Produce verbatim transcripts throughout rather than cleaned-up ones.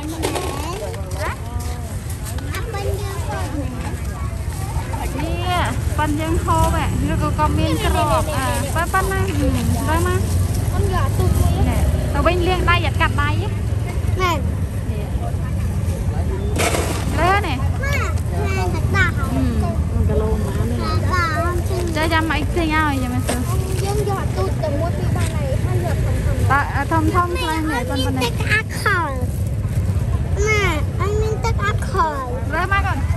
Pan yang khô vậy, rồi có con miên trộn à, pan pan này, đây mà. Con gà tụt luôn. Nè, tao bên liêng đây giật cặp đây á. Nè. Đây nè. Nè, thật đà. Ừ, mình cả lô má nữa. Chơi cho mày xinh ao vậy mà sao? Yang gà tụt từ mua từ ban này, hai giờ thầm thầm. Ta thầm thầm đây nè, con bên này. Nè, anh mình tắc ác khỏi. Đây mà con.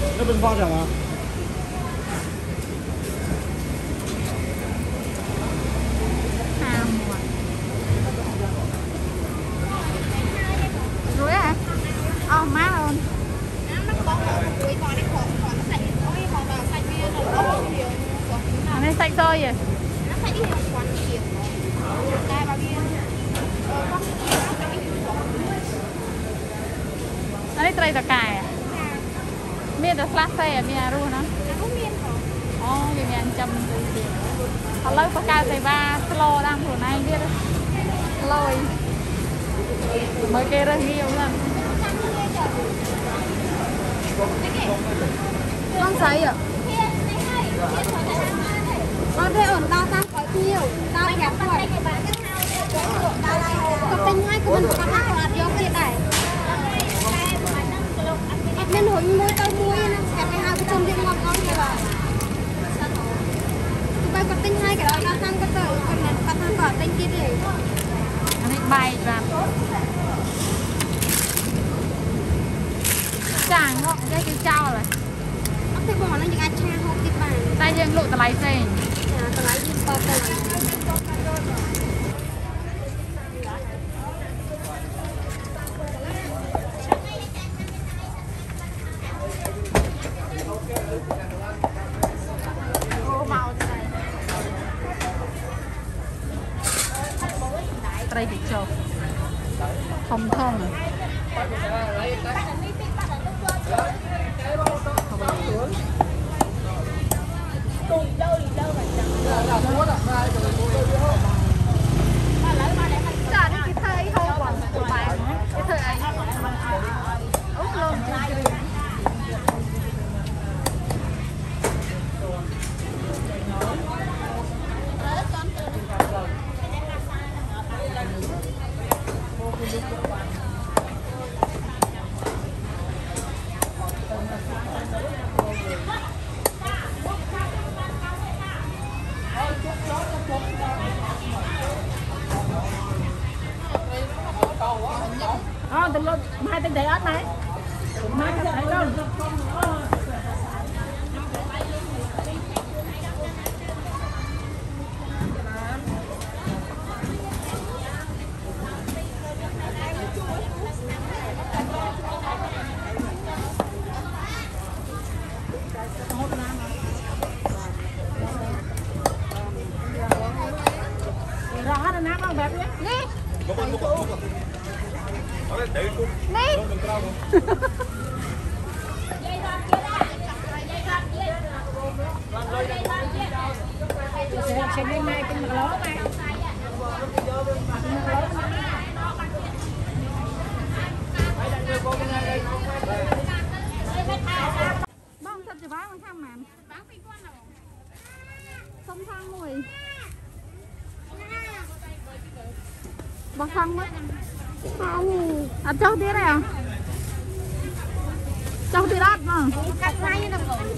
那边发展啊。 Sạch rồi vậy? Đây trai ta cài à? Miền ta flash xe miền luôn á? Ồ, miền miền chấm từ họ lấy ta cài xe ba slow đang thủ này biết đấy, lôi mới kê ra nhiều lần. Con sấy à? Con thấy ổn tao tăng có nhiều, tao kẹp khỏi. Có tên ngay của mình có tăng có ạt vô cái này. Nên hồi môi tao môi nó kẹp cái nào cái tôm riêng ngon ngon như vậy. Tụi bay có tên hai cái đó tao tăng có tờ, còn này tao tăng có tên kia đi. Nó đi bay ra. Chẳng không, cái cái trao rồi. Thế còn nó những ai cha không kịp bàn. Tay riêng lộ tờ lái xe. Dạ, tờ lái riêng to tờ. Ô màu thế này. Đây bị trâu. Thông thông. Chả đi cái thơi không bằng của bạn cái thơi ấy út luôn Ờ, từ lúc hai tên đấy ớt này. Hai cái đấy đâu. Rõ rồi nè, con bẹp nhé. Nè. Đấy cũng Nè. không trao không? Sẽ đi mai cái lố này. Bông thật chứ bác con thăm mà. Bác bị con nào? Không thang mùi. Bác thăng mất. Không. À châu tí này à? Châu tí đắt mà. Cắt ngay như nào rồi.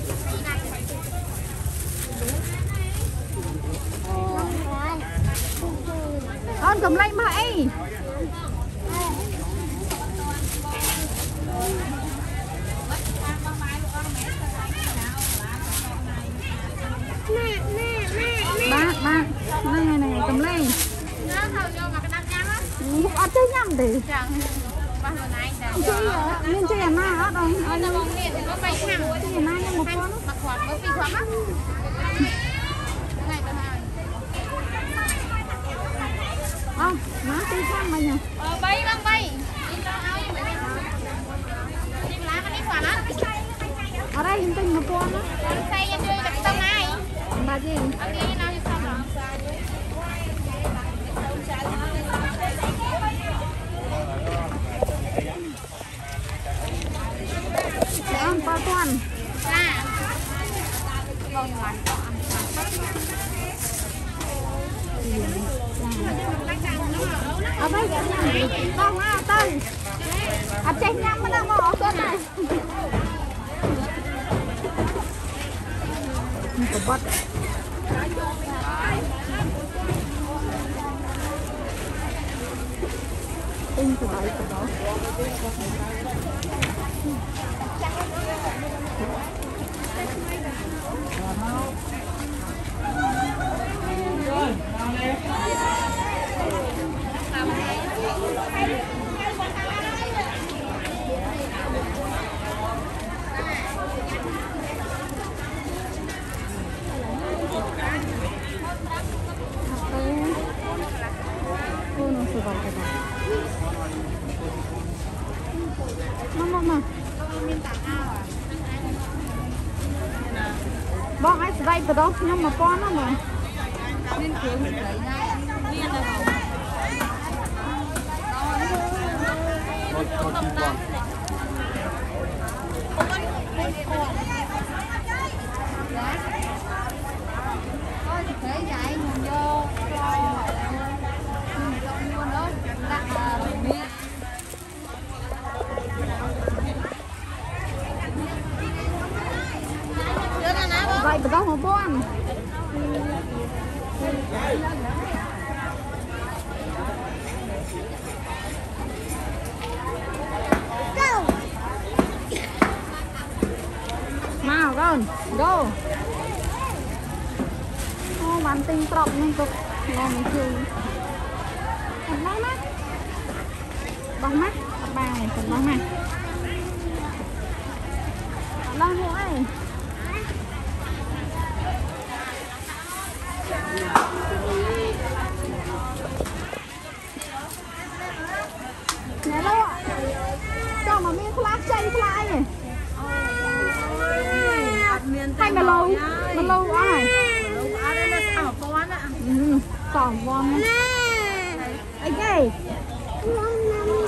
Con cầm lấy mà ấy. Bác, bác. Này này này, cầm lấy. Ở chơi nhầm thì chẳng bao giờ này chẳng chơi à nên chơi na ở đâu ở đâu mong liền thì nó bay hàng chơi na nhưng một con mặc quạt có phi quạt á này bên này không má chơi sang mà nhỉ ờ bay băng bay ở đây hình tinh một con á xây em chơi đặt tông này bà gì anh đi nào xong rồi ăn ba con à ngon lành ở đây con à tên à chén nhâm nó ngỏ con này có bắt tinh từ đấy từ đó vậy từ đó nhưng mà con nó mà Nên cuốn mình lấy ra. Viên là Con con chim con. coi thì thấy cái mình vô cho mình trong luôn đó đặt miếng. vậy từ đó một con nào con go ô bạn tinh trọc nên cực ngon chưa còn bóng mắt bóng mắt ba này còn bóng này lo thôi nè lâu ạ cho mà miếng flap chay fly này hay mà lâu mà lâu quá này ừ, sỏng con ấy kì